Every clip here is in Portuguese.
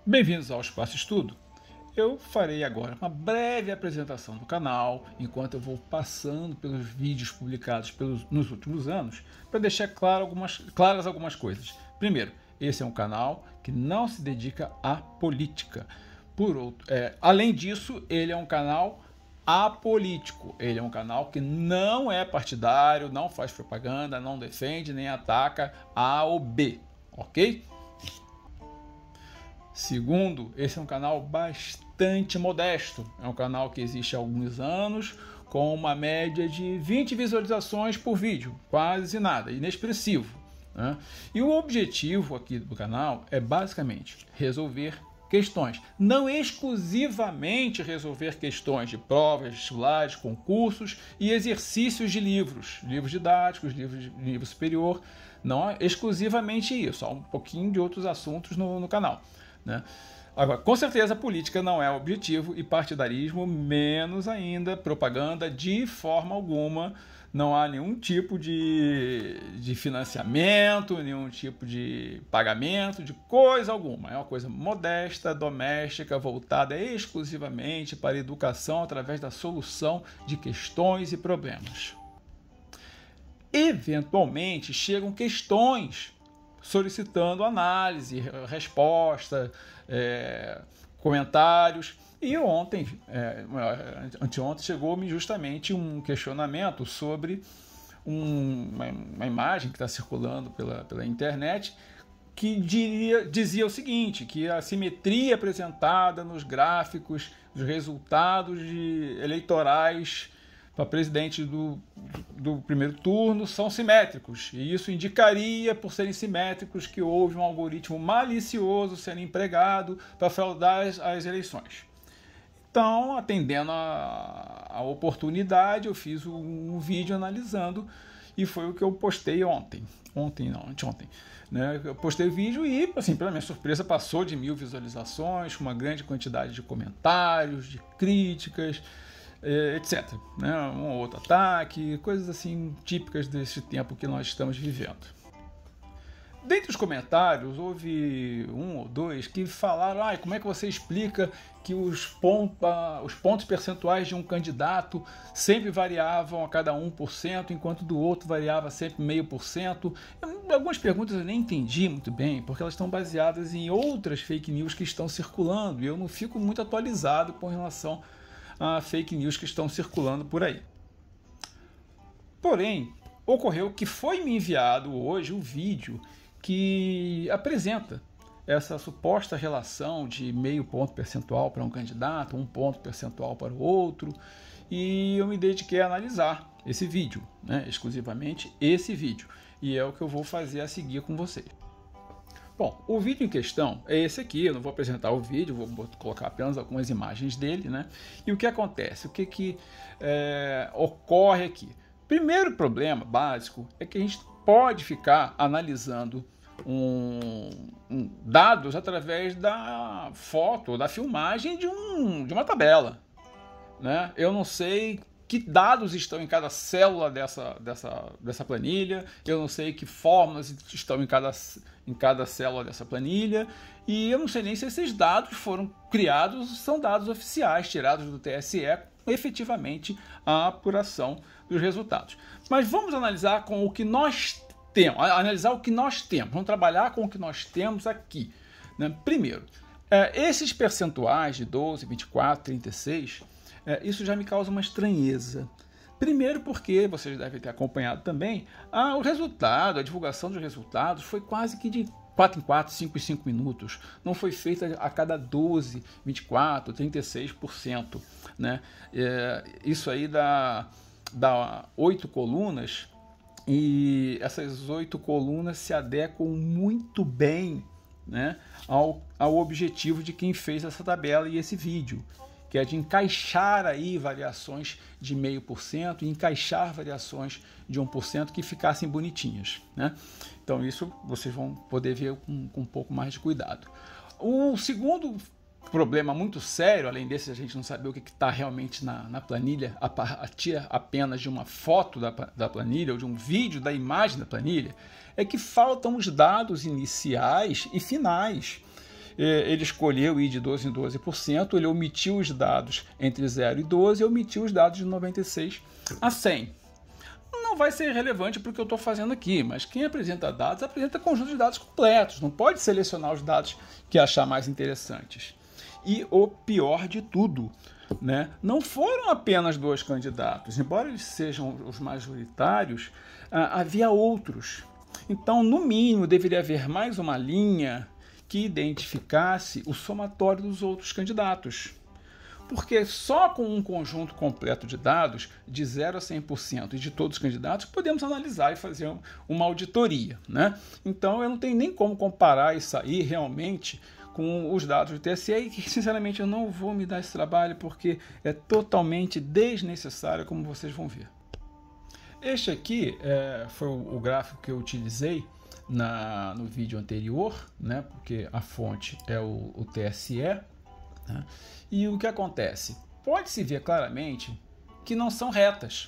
Bem-vindos ao Espaço Estudo. Eu farei agora uma breve apresentação do canal, enquanto eu vou passando pelos vídeos publicados nos últimos anos, para deixar claras algumas coisas. Primeiro, esse é um canal que não se dedica à política. Além disso, ele é um canal apolítico. Ele é um canal que não é partidário, não faz propaganda, não defende nem ataca A ou B, ok? Segundo, esse é um canal bastante modesto. É um canal que existe há alguns anos, com uma média de 20 visualizações por vídeo, quase nada, inexpressivo, né? E o objetivo aqui do canal é basicamente resolver questões, não exclusivamente resolver questões de provas, vestibulares, concursos e exercícios de livros didáticos, livros de nível superior, não é exclusivamente isso, há um pouquinho de outros assuntos no canal, né? Agora, com certeza, política não é o objetivo e partidarismo, menos ainda, propaganda de forma alguma. Não há nenhum tipo de financiamento, nenhum tipo de pagamento, de coisa alguma. É uma coisa modesta, doméstica, voltada exclusivamente para a educação através da solução de questões e problemas. Eventualmente, chegam questões solicitando análise, resposta, comentários. E anteontem, chegou-me justamente um questionamento sobre uma imagem que está circulando pela internet que dizia o seguinte, que a simetria apresentada nos gráficos dos resultados eleitorais para presidente do primeiro turno são simétricos, e isso indicaria, por serem simétricos, que houve um algoritmo malicioso sendo empregado para fraudar as eleições. Então, atendendo a oportunidade, eu fiz um vídeo analisando, e foi o que eu postei anteontem, né? Eu postei o vídeo e, assim, para minha surpresa, passou de 1000 visualizações, com uma grande quantidade de comentários, de críticas, etc. Né? Um ou outro ataque, coisas assim típicas desse tempo que nós estamos vivendo. Dentre os comentários, houve um ou dois que falaram: como é que você explica que os pontos percentuais de um candidato sempre variavam a cada 1%, enquanto do outro variava sempre 0,5%? Algumas perguntas eu nem entendi muito bem, porque elas estão baseadas em outras fake news que estão circulando, e eu não fico muito atualizado com relação a fake news que estão circulando por aí. Porém, ocorreu que foi me enviado hoje um vídeo que apresenta essa suposta relação de 0,5 ponto percentual para um candidato, 1 ponto percentual para o outro, e eu me dediquei a analisar esse vídeo, né? Exclusivamente esse vídeo, e é o que eu vou fazer a seguir com vocês. Bom, o vídeo em questão é esse aqui. Eu não vou apresentar o vídeo, vou colocar apenas algumas imagens dele, né? E o que acontece? O que ocorre aqui? Primeiro problema básico é que a gente pode ficar analisando dados através da foto, da filmagem de uma tabela, né? Eu não sei que dados estão em cada célula dessa planilha, eu não sei que fórmulas estão em cada célula dessa planilha, e eu não sei nem se esses dados foram criados, são dados oficiais, tirados do TSE, efetivamente a apuração dos resultados. Mas vamos analisar com o que nós temos, vamos trabalhar com o que nós temos aqui, né? Primeiro, esses percentuais de 12, 24, 36, isso já me causa uma estranheza. Primeiro porque, vocês devem ter acompanhado também, o resultado, a divulgação dos resultados foi quase que de 4 em 4, 5 em 5 minutos. Não foi feita a cada 12, 24, 36%. Né? Isso aí dá 8 colunas, e essas 8 colunas se adequam muito bem, né, ao objetivo de quem fez essa tabela e esse vídeo, que é de encaixar aí variações de 0,5% e encaixar variações de 1% que ficassem bonitinhas, né? Então isso vocês vão poder ver com um pouco mais de cuidado. O segundo problema muito sério, além desse a gente não saber o que está realmente na planilha, a partir apenas de uma foto da planilha ou de um vídeo da imagem da planilha, é que faltam os dados iniciais e finais. ele escolheu ir de 12 em 12%, ele omitiu os dados entre 0 e 12 e omitiu os dados de 96 a 100. Não vai ser relevante para o que eu estou fazendo aqui, mas quem apresenta dados apresenta conjunto de dados completos, não pode selecionar os dados que achar mais interessantes. E o pior de tudo, né? Não foram apenas 2 candidatos, embora eles sejam os majoritários, havia outros. Então, no mínimo, deveria haver mais uma linha que identificasse o somatório dos outros candidatos. Porque só com um conjunto completo de dados, de 0 a 100% e de todos os candidatos, podemos analisar e fazer uma auditoria, né? Então, eu não tenho nem como comparar isso aí realmente com os dados do TSE e, sinceramente, eu não vou me dar esse trabalho porque é totalmente desnecessário, como vocês vão ver. Este aqui foi o gráfico que eu utilizei no vídeo anterior, né? Porque a fonte é o TSE. Né? E o que acontece? Pode-se ver claramente que não são retas.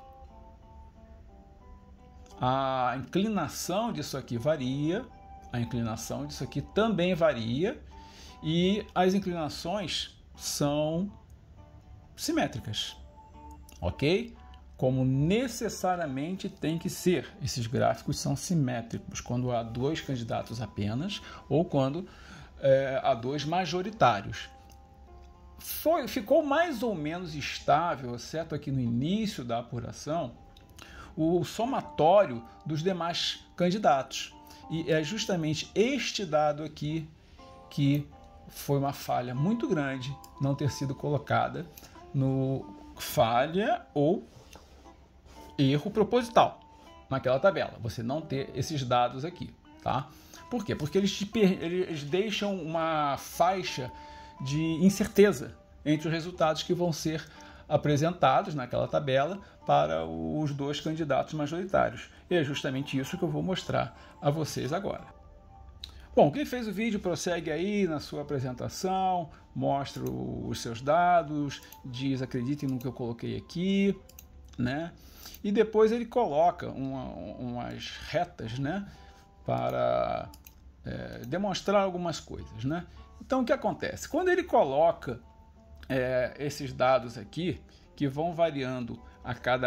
A inclinação disso aqui varia, a inclinação disso aqui também varia, e as inclinações são simétricas, ok? Como necessariamente tem que ser. Esses gráficos são simétricos quando há 2 candidatos apenas ou quando há 2 majoritários. Ficou mais ou menos estável, exceto aqui no início da apuração, o somatório dos demais candidatos. E é justamente este dado aqui que foi uma falha muito grande não ter sido colocada no falha ou erro proposital naquela tabela. Você não ter esses dados aqui, tá? Por quê? Porque eles deixam uma faixa de incerteza entre os resultados que vão ser apresentados naquela tabela para os 2 candidatos majoritários. E é justamente isso que eu vou mostrar a vocês agora. Bom, quem fez o vídeo prossegue aí na sua apresentação, mostra os seus dados, diz acreditem no que eu coloquei aqui, né? E depois ele coloca umas retas, né? Para demonstrar algumas coisas, né? Então, o que acontece? Quando ele coloca esses dados aqui, que vão variando a cada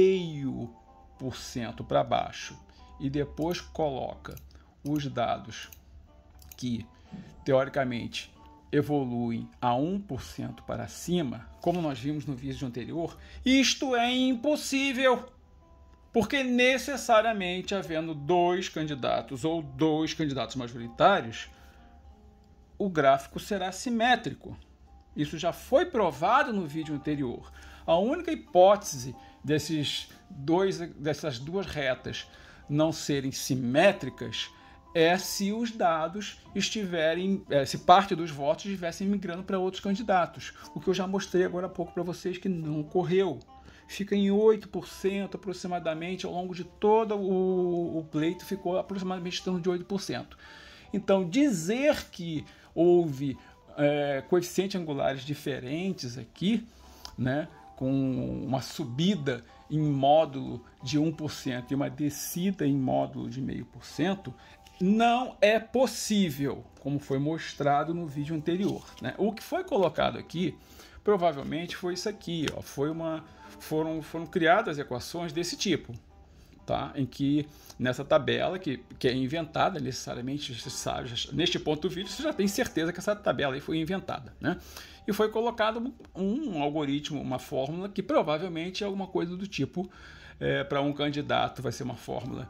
0,5% para baixo, e depois coloca os dados que, teoricamente, evoluem a 1% para cima, como nós vimos no vídeo anterior, isto é impossível. Porque necessariamente, havendo 2 candidatos ou 2 candidatos majoritários, o gráfico será simétrico. Isso já foi provado no vídeo anterior. A única hipótese dessas 2 retas não serem simétricas é se os dados estiverem, se parte dos votos estivessem migrando para outros candidatos. O que eu já mostrei agora há pouco para vocês que não ocorreu. Fica em 8% aproximadamente, ao longo de todo o pleito ficou aproximadamente em torno de 8%. Então, dizer que houve coeficientes angulares diferentes aqui, né, com uma subida em módulo de 1% e uma descida em módulo de 0,5%, não é possível, como foi mostrado no vídeo anterior, né? O que foi colocado aqui, provavelmente foi isso aqui, ó, foram criadas equações desse tipo, tá? Em que nessa tabela, que é inventada necessariamente, você sabe, neste ponto do vídeo você já tem certeza que essa tabela aí foi inventada, né? E foi colocado um algoritmo, uma fórmula que provavelmente é alguma coisa do tipo, para um candidato vai ser uma fórmula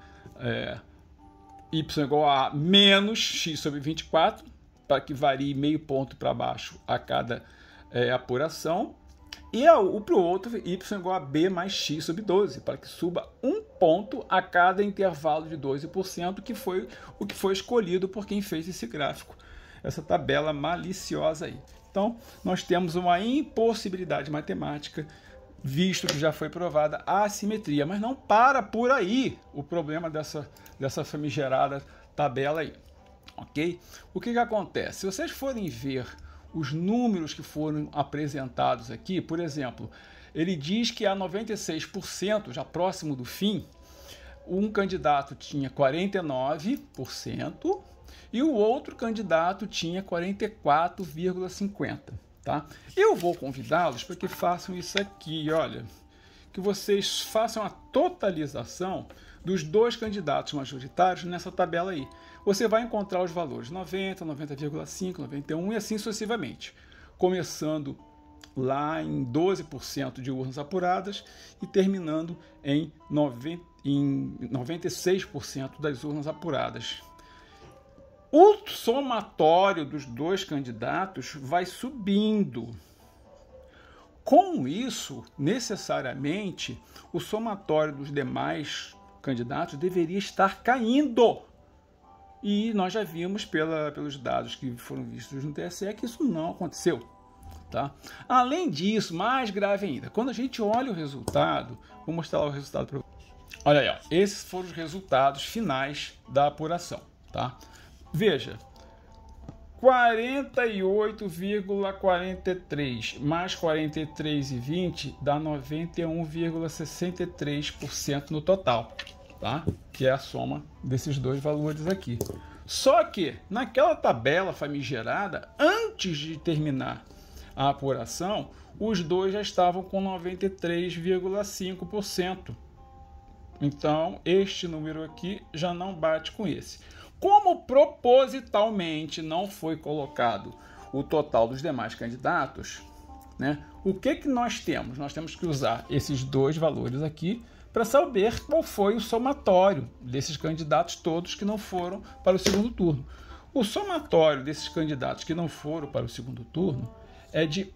y igual a menos x sobre 24, para que varie 0,5 ponto para baixo a cada apuração, e para o outro, y igual a b mais x sobre 12, para que suba 1 ponto a cada intervalo de 12%, que foi o que foi escolhido por quem fez esse gráfico, essa tabela maliciosa aí. Então, nós temos uma impossibilidade matemática, visto que já foi provada a assimetria, mas não para por aí o problema dessa famigerada tabela aí, ok? O que acontece? Se vocês forem ver os números que foram apresentados aqui, por exemplo, ele diz que a 96%, já próximo do fim, um candidato tinha 49% e o outro candidato tinha 44,50, tá? Eu vou convidá-los para que façam isso aqui, olha, que vocês façam a totalização dos dois candidatos majoritários nessa tabela aí. Você vai encontrar os valores 90, 90,5, 91 e assim sucessivamente, começando lá em 12% de urnas apuradas e terminando em 96% das urnas apuradas. O somatório dos dois candidatos vai subindo. Com isso, necessariamente, o somatório dos demais candidatos deveria estar caindo. E nós já vimos pelos dados que foram vistos no TSE que isso não aconteceu. Tá? Além disso, mais grave ainda, quando a gente olha o resultado, vou mostrar lá o resultado para vocês. Olha aí, ó, esses foram os resultados finais da apuração. Tá? Veja, 48,43 mais 43,20 dá 91,63% no total, tá? Que é a soma desses dois valores aqui. Só que naquela tabela famigerada, antes de terminar a apuração, os dois já estavam com 93,5%. Então, este número aqui já não bate com esse. Como propositalmente não foi colocado o total dos demais candidatos, né, o que nós temos? Nós temos que usar esses dois valores aqui para saber qual foi o somatório desses candidatos todos que não foram para o segundo turno. O somatório desses candidatos que não foram para o segundo turno é de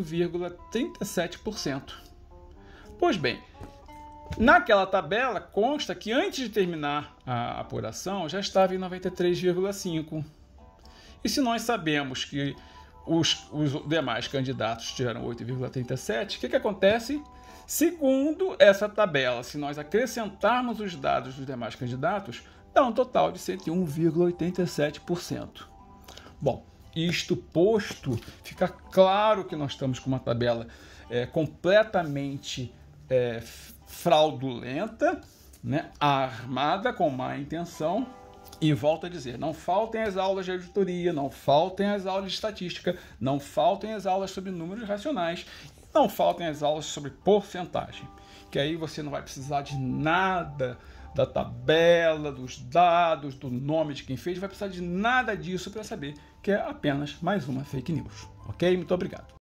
8,37%. Pois bem, naquela tabela consta que antes de terminar a apuração já estava em 93,5%. E se nós sabemos que os demais candidatos tiveram 8,37%, o que acontece? Segundo essa tabela, se nós acrescentarmos os dados dos demais candidatos, dá um total de 101,87%. Bom, isto posto, fica claro que nós estamos com uma tabela completamente fraudulenta, né, armada com má intenção. E volto a dizer, não faltem as aulas de auditoria, não faltem as aulas de estatística, não faltem as aulas sobre números racionais, não faltem as aulas sobre porcentagem, que aí você não vai precisar de nada da tabela, dos dados, do nome de quem fez, não vai precisar de nada disso para saber que é apenas mais uma fake news. Ok? Muito obrigado.